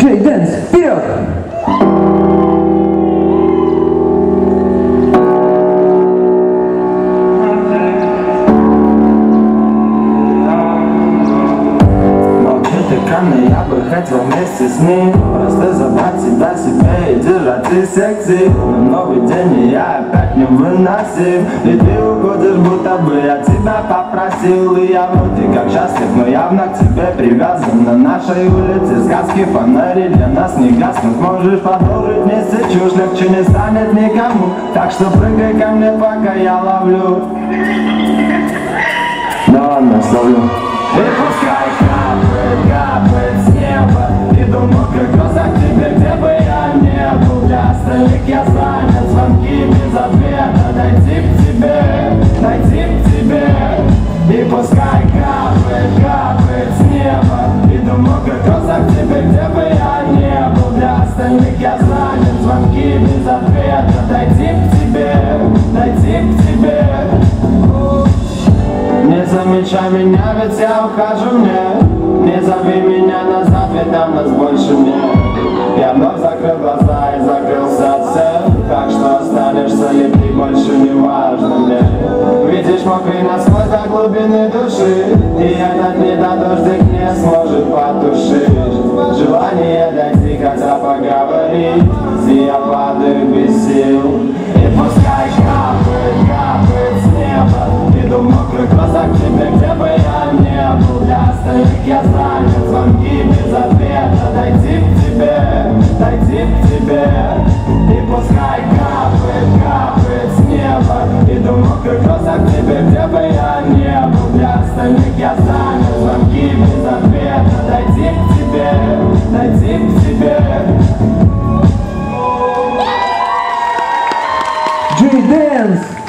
Джей Дэнс, вперед! Я бы хотел вместе с ним просто забрать тебя себе и держать из секции. Но новый день и я опять не выносим. И ты уходишь, будто бы я тебя попросил. И я вроде как счастлив, но явно к тебе привязан. На нашей улице сказки, фонари для нас не гаснут. Можешь продолжить вместе чушь, легче не станет никому. Так что прыгай ко мне, пока я ловлю. Да ладно, словлю. И пускай капает, капает с неба. Иду мокрых глазах к тебе, где бы я не был. Для остальных я занят, звонки без ответа. Дойти к тебе. И пускай капает, капает с неба. Иду мокрых глазах к тебе, где бы я не был. Для остальных я занят, звонки без ответа. Дойти к тебе. Не замечай меня, ведь я ухожу, не зови меня назад, ведь там нас больше нет. Я вновь закрыл глаза и закрылся от всех. Так что останешься ли ты, больше не важно мне. Видишь мокрый насквозь до глубины души, и этот недодождик не сможет потушить желание дойти, хотя поговорить. И я падаю без сил. И пускай капает, капает с неба. Иду в мокрых глазах к тебе, где бы я не был. Для остальных я занят, звонки без ответа. Дойти к тебе. И пускай капает, капает с неба. Иду в мокрых глазах к тебе, где бы я не был. Для остальных я занят, звонки без ответа. Дойти к тебе. Джей Дэнс!